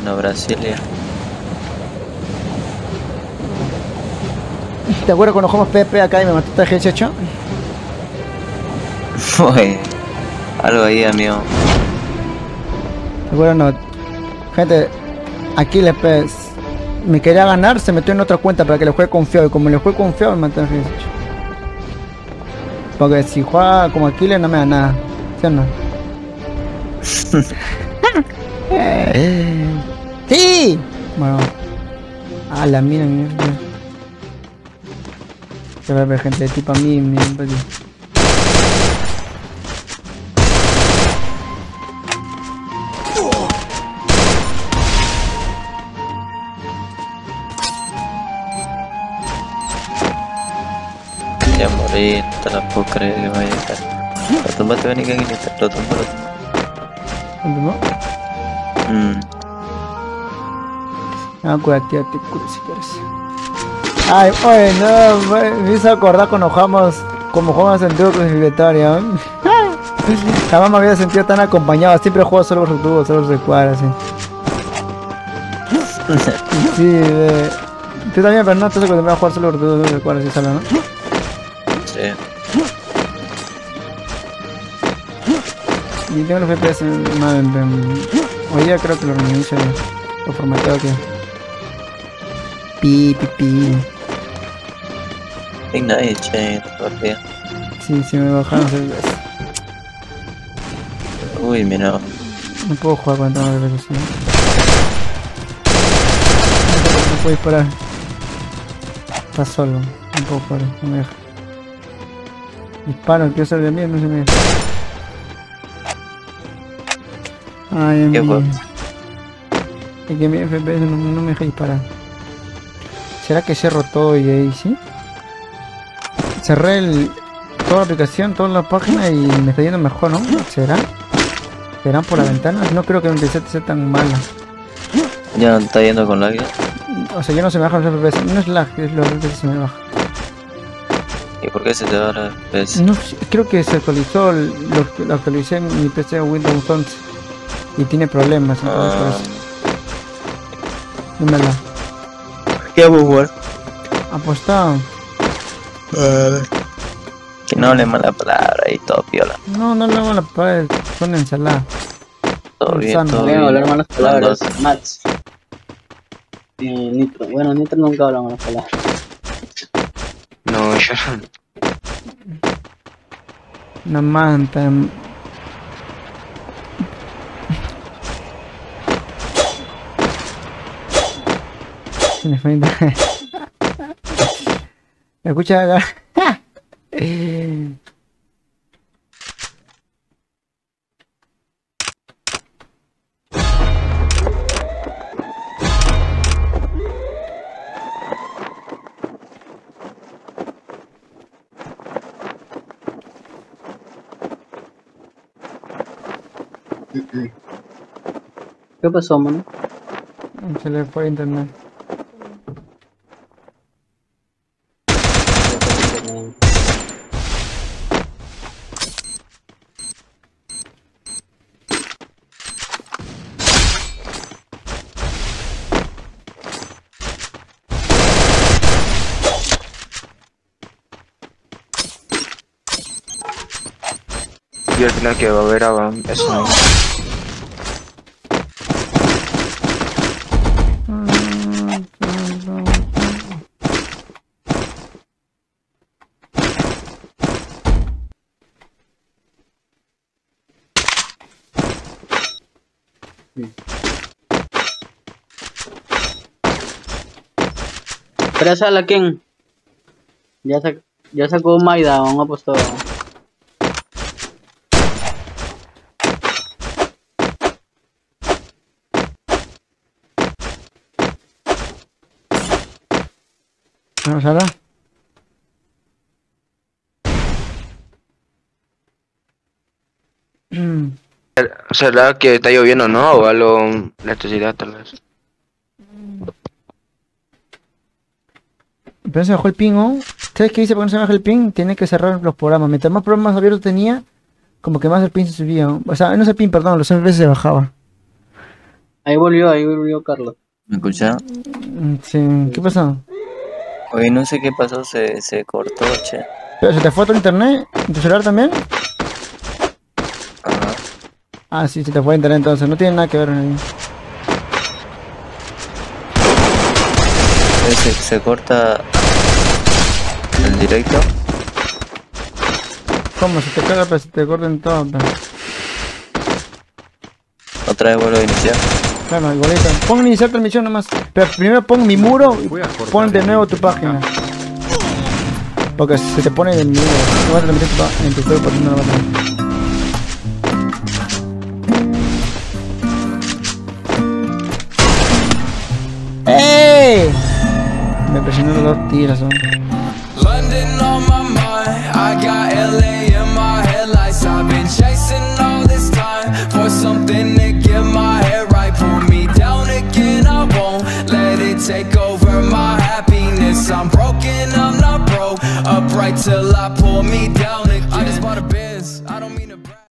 Una Brasilia. ¿Te acuerdas cuando jugamos PP acá y me mataste a G18? Fue algo ahí, amigo. ¿Te acuerdas? No. Gente, aquí le pes. Me quería ganar, se metió en otra cuenta para que le juegue confiado. Y como le juegue confiado, me mató a G18. Porque si juega como Aquiles no me da nada. ¿Sí o no? ¡Sí! Bueno. Ah, la mira. Se va a ver gente de tipo a mí, Ya morí, no te la puedo creer que vaya a estar. Lo tumbaste, ven y que aquí lo tumbo. ¿No? Ah, cuídate, si quieres. Ay, oye, no, me hizo acordar cuando jugamos, como jugamos en dúo clasificatorio. Jamás me había sentido tan acompañado, siempre juego solo por dúo, solo por cuadra, así. Sí, tú también, pero no te acostumbrado a jugar solo por dúo, solo por cuadra, así solo, ¿no? Sí. Y tengo los FPS mal, hoy día creo que lo reinicio, lo formateo que... Pi. Ignite, che, esta partida. Sí, me bajaron 6 veces. Uy, mira. No puedo jugar con tanta velocidad. No puedo disparar. Está solo. No puedo jugar, no me deja. Disparo, quiero ser de mí, no se me deja. Ay, ¿Qué fue? Es que mi FPS no me deja disparar. ¿Será que cierro todo y ahí sí? Cerré toda la aplicación, toda la página y me está yendo mejor, ¿no? ¿Será? ¿Serán por la ventana? No creo que mi PC sea tan mala. Ya está yendo con lag. O sea, ya no se me bajan los FPS. No es lag, es los FPS se me baja. ¿Y por qué se te va la FPS? No, creo que se actualizó, lo actualicé en mi PC Windows 11 y tiene problemas, entonces por eso. Dímela. ¿Qué vamos a jugar? Apostado. Que no hable mala palabra y todo piola. No le hago la pared, son ensalada. Todo bien, Sano. todo Voy a bien. hablar malas palabras. Mandos. Mats. Nitro. Bueno, Nitro nunca habla malas palabras. No, yo no. Una manta. Se me fue. ¿Me escucha acá? ¿Qué pasó, mano? Se le fue internet. Y al final que va a haber eso no. Pero esa la Ken. Ya sacó Maida, un apostado. ¿Vamos ahora? O sea, la que está lloviendo, ¿no? O algo, electricidad tal vez. Pero se bajó el ping, ¿no? ¿Sabes qué dice por qué no se baja el ping? Tiene que cerrar los programas. Mientras más programas abiertos tenía, como que más el ping se subía. O sea, no es el ping, perdón, los FPS se bajaba. Ahí volvió Carlos. ¿Me escucha? Sí, ¿qué pasó? Oye, no sé qué pasó, se cortó, che. ¿Pero se te fue tu internet? ¿En tu celular también? Ajá. Ah, sí, se te fue internet entonces, no tiene nada que ver ahí. Se corta el directo. ¿Cómo? Se te caga, pero se te cortan todo. Pero... Otra vez vuelvo a iniciar. Claro, igualito. Pon iniciar transmisión nomás. Pero primero pon mi muro y pon de nuevo tu página. Porque se te pone de nuevo. No vas a transmitir en tu juego porque no lo vas a transmitir. ¡Ey! Me presionaron los tiros, ¿no? London on my mind, I got LA in my headlights. I've been chasing all this time for something to get my head right. Pull me down again, I won't let it take over my happiness. I'm broken, I'm not broke, upright till I pull me down again. I just bought a Benz, I don't mean to brag.